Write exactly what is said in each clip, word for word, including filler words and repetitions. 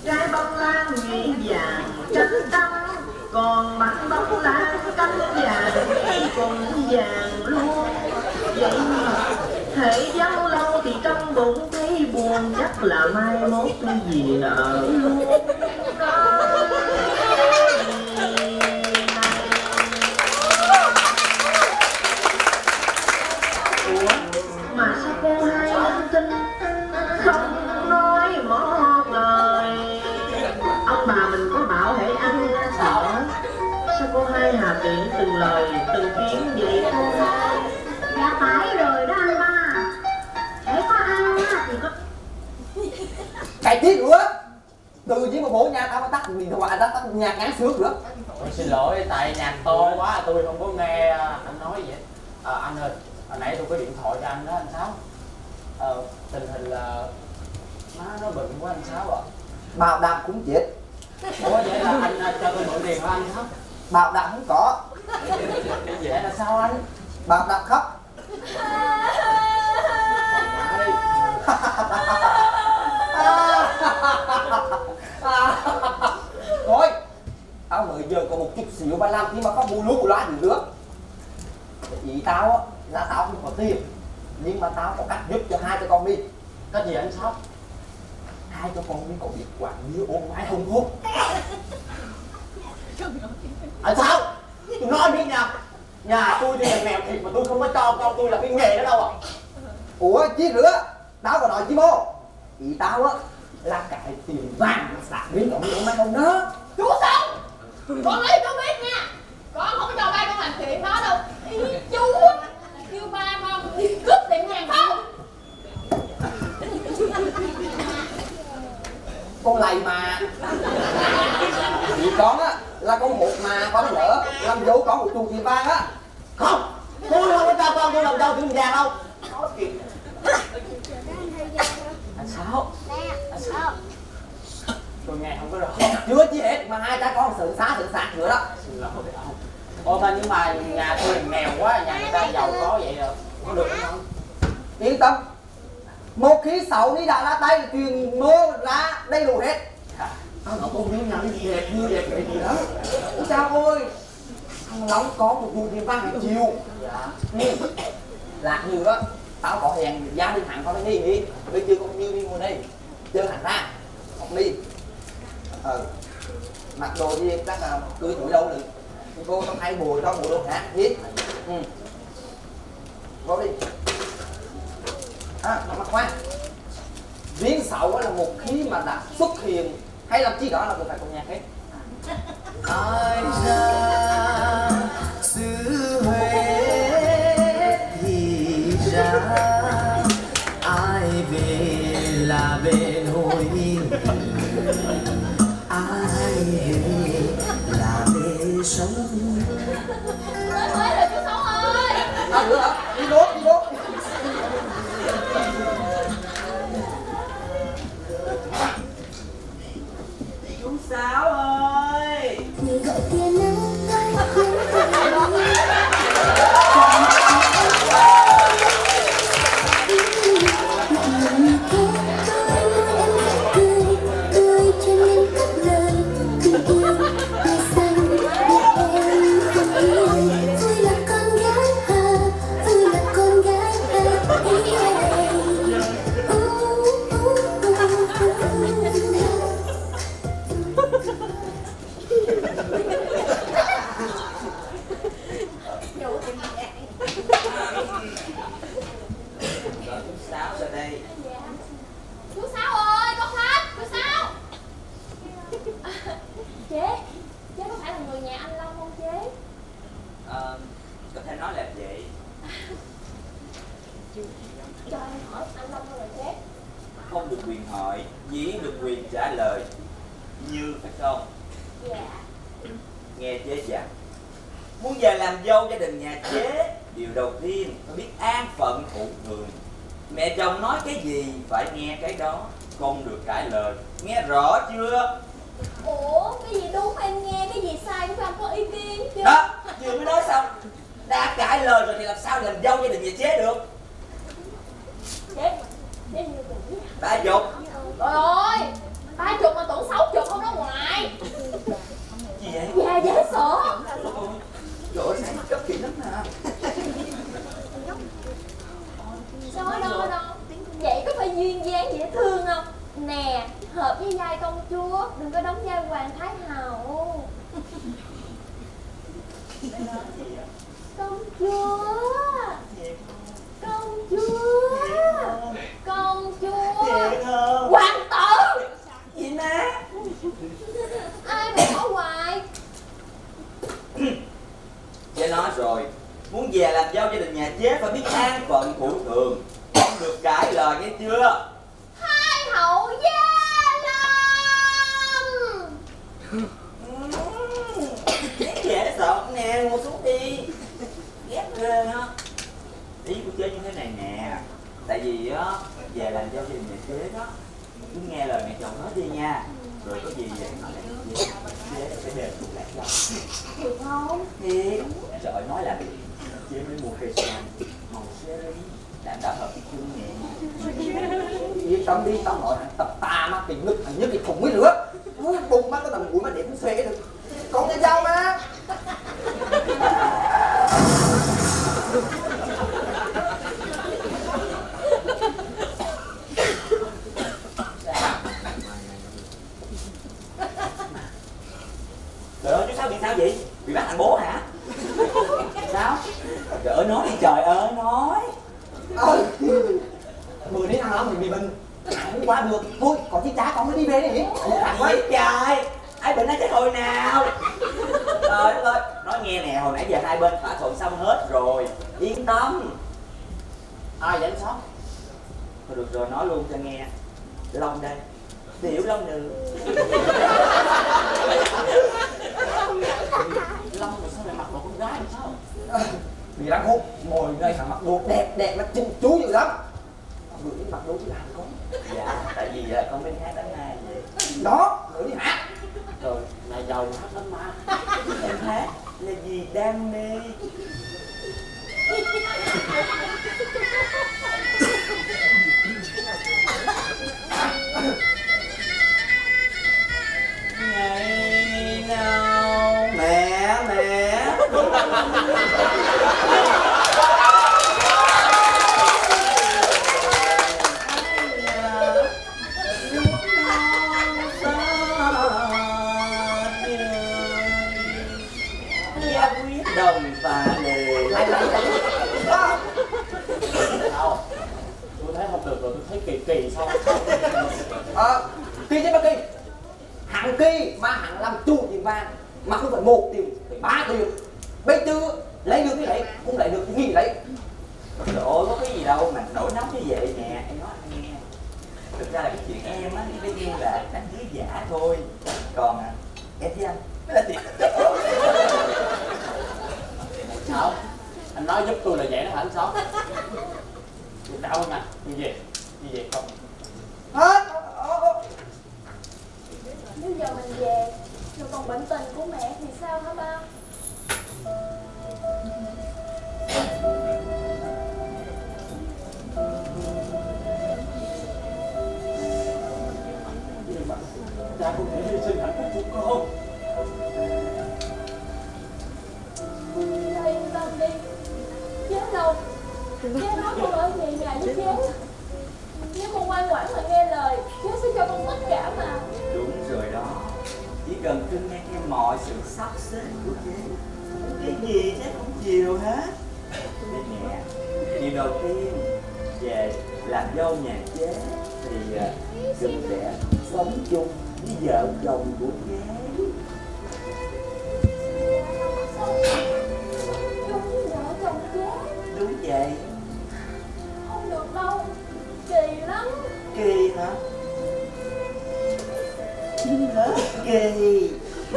Gái bông lan nhị vàng trắng trắng, còn bạn bông lan cánh vàng cùng vàng luôn. Vậy thể vắng lâu thì trong bụng thấy buồn, chắc là mai mốt cái gì nợ luôn. Ủa mà sao cô hai linh tinh không nói một lời? Ông bà mình có bảo hãy ăn sợ, sao cô hai hà tiện từng lời từng tiếng vậy cô? Dạ phải rồi đó anh ba, để có ăn thì có. Cày tiếng nữa, từ với một bộ nhà tao mà tắt điện thoại, tắt tắt nhà ngán sướng nữa. Tôi xin lỗi, tại nhà to quá tôi không có nghe anh nói gì hết. À, anh ơi, hồi nãy tôi có điện thoại cho anh đó anh Sáu. Ờ, tình hình là má nó bệnh quá anh Sáu ạ. À. Bảo đảm cũng chết. Ủa vậy là anh cho tôi mượn tiền của anh Sáu? Bảo đảm không có. Vậy là sao anh? Bảo đảm khóc. Thôi, tao mới giờ có một chút xíu mà làm khi mà có bù lú bù loa gì nữa. Ý tao á là tao không có tiền, nhưng mà tao có cách giúp cho hai cho con đi. Cách gì anh Sáu? Hai cho con đi có biết quản lý ôn mãi không không? Anh Sáu, tôi nói biết nha, nhà tôi thì là nghèo thiệt mà tôi không có cho con tôi là cái nghề đó đâu à. Ủa chiếc nữa, tao có nói chi mô? Ý tao á là cái tiền vàng sạc biến cộng ôn mãi không đó. Chú Sống, con lấy chú biết nha, con không có cho ba con làm chuyện đó đâu. Ý, chú kêu ba con đi cướp tiệm hàng không? Con lầy mà. Vì con á là con hụt mà con lỡ làm dỗ con một chuồng tiền vàng á. Không, tôi không có cho con tôi làm đâu tiền vàng đâu. Anh Sáu, anh Sáu, tôi nghe không có rõ. Chưa chi hết mà hai cha con sự xá sự sạc nữa đó. Xin lỗi ông. Ồ mà nhưng mà nhà tôi nghèo quá, nhà người ta giàu có vậy rồi, có được không? Yên tâm, một khi sậu đi đã ra tay là truyền mô ra đầy đủ hết. Tao nói con viên nhận đẹp như đẹp vậy gì đó. Ôi chao ơi, thằng Long có một vụ tiền vàng hàng chiều. Dạ. Ừ. Lạc như đó, tao có hẹn gia đình hẳn con đi đi. Bây giờ con như đi ngồi đây, chơi hẳn ra, học đi. Ờ, mặc đồ gì chắc là cưới tuổi đâu được. Cô không hay bùi cho bộ đồ khác, biết. Ừ. Vô đi. À, mà khoan, riêng sậu là một khi mà đã xuất hiện hay làm chi đó là người phải cùng nhạc hết. Ai ra xứ Huế thì ra, ai về là về nỗi, ai về là về sống. Tới Huế rồi chú Sống ơi. À, nữa hả? Đi đốt, đi đốt. Chú Sáu ơi. Người gọi tia nắng ai không phải. Cho em hỏi anh Long đâu là chết? Không được quyền hỏi, chỉ được quyền trả lời. Như phải không? Dạ. Nghe chế dặn, muốn về làm dâu gia đình nhà chế, điều đầu tiên phải biết an phận phụ thường. Mẹ chồng nói cái gì phải nghe cái đó, không được cãi lời. Nghe rõ chưa? Ủa, cái gì đúng em nghe, cái gì sai cũng không có ý kiến chứ. Đó, vừa mới nói xong. Đã cãi lời rồi thì làm sao làm dâu gia đình nhà chế được? Chế, chế như tuổi. Ba chục. Trời ơi, ba chục mà tưởng xấu hợp với vai công chúa, đừng có đóng vai hoàng thái hậu. Công chúa, công chúa, công chúa, hoàng tử. Gì má? Ai mà bỏ hoài? Chế nói rồi, muốn về làm dâu gia đình nhà chế phải biết an phận thủ thường, không được cãi lời nghe chưa? Thái hậu gia lâm. Ghét dễ sợ nè, ngồi xuống đi. Ghét ghê á. Ý của chế như thế này nè, tại vì á về làm dâu gia đình nhà chế đó, cứ nghe lời mẹ chồng nói đi nha, rồi có gì vậy nói lại chế, chế sẽ đền một lát dâu. Được không? Thiệt. Trời nói là chế mới mua cây son màu seri đảm bảo hợp với chung nè. Yên tâm đi, tao nói thằng tập ta mà cái ngực thằng nhất cái thùng mới lửa. Bùng mắt cái tầm mũi mà để cũng phê được. Con cái dâu mà. Trời ơi, chú Sáu bị sao vậy? Bị bắt thành bố hả? Sao? Trời ơi, nói đi trời ơi, nói. Ờ. Mười đến ăn lắm thì bị bệnh. Không qua được. Thôi, còn chiếc trả con mới đi về đi. Thằng quá trời. Ai bệnh nó chết hồi nào? Trời đất ơi, nói nghe nè, hồi nãy giờ hai bên thỏa thuận xong hết rồi. Yên tâm. Ai vậy anh Sáu? Thôi được rồi, nói luôn cho nghe. Long đây. Tiểu Long Nữ. Long mà sao lại mặc đồ con gái làm sao? Vì rắn hút, ngồi đây thằng mặc đồ đẹp đẹp mà chinh chú dữ lắm. Gửi đi mặc đồ chứ làm con. Dạ, tại vì là con bên hát đám ma vậy. Đó, gửi đi hát. Rồi, này giàu hát lắm mà. Em hát là vì đam mê. Ngày nào mẹ mẹ gia quyết đồng và lề Lại lại lại. Sao? Tôi thấy không được rồi, tôi thấy kỳ kỳ sao? Ờ, kỳ chứ bác kỳ. Hạng kỳ mà hạng làm chủ tiền vàng mà không phải một tiền, phải ba tiền. Bây giờ lấy được thì lấy, không lấy được thì nghỉ lấy. trời ơi, có cái gì đâu mà nổi nóng như vậy nè, em nói anh nghe. Thực ra là cái chuyện em á, bây giờ là đánh dưới giả thôi. Còn à, em với anh mới là tiền. Sao? Anh nói giúp tôi là vậy đó hả anh Sáu? Tôi cảm ơn anh. Như vậy, như vậy không? Hết. Nếu giờ mình về, rồi còn bệnh tình của mẹ thì sao hả ba? Cha không thể hy sinh hạnh phúc của con. Cha yên tâm đi. Chế đâu? Chế nói con ở về nhà với chế. Nếu con ngoan ngoãn mà nghe lời, chế sẽ cho con tất cả mà. Đúng rồi đó. Chỉ cần cưng nghe theo mọi sự sắp xếp của chế, cái gì chế cũng chiều hết. Đây nè, điều đầu tiên về làm dâu nhà chế thì cưng sẽ sống chung với vợ chồng của chế. Chung với vợ chồng chế. Đúng vậy. Không được đâu. Kỳ lắm. Kỳ hả? Hết kỳ.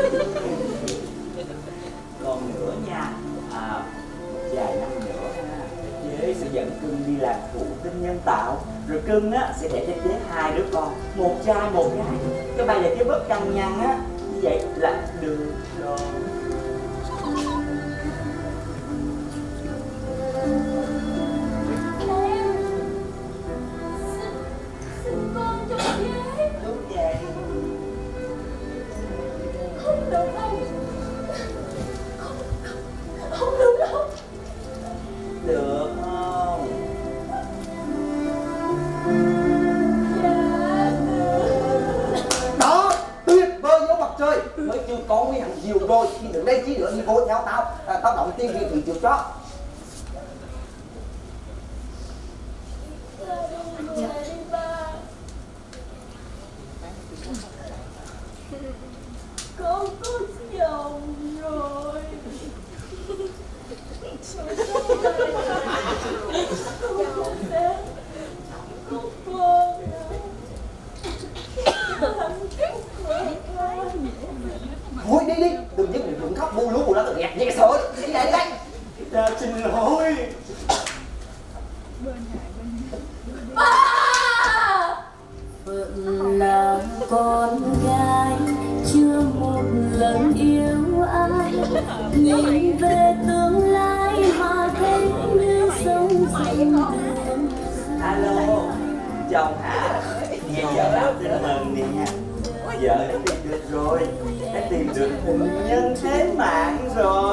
Còn nữa nha, à, vài năm nữa ha, chế sẽ dẫn cưng đi làm thụ tinh nhân tạo, rồi cưng á sẽ đẻ cho chế hai đứa con, một trai một gái. Cái bài này chế bớt căng nhăn á, như vậy là được rồi. Xin con cho chế. Đúng vậy. Không được đâu. Không, không được đâu. Được không? Dạ được. con mới hẳn chiều rồi khi đừng đây chí nữa đi vô theo tao à, tao động tiên thì chịu cho. Con có chồng rồi. Thôi đi đi, đừng dứt đừng khóc bu lú bu lá tự nhạt như cái sợi. Đi đây đi đây. Cha xin lỗi. Ba! Phượng là con gái chưa một lần yêu ai, nhìn về tương lai mà thấy như sống dần đường. Alo, chồng hả? Nghe vợ báo tin mừng nè. Vợ đã tìm được rồi, đã tìm được tình nhân thế mạng rồi.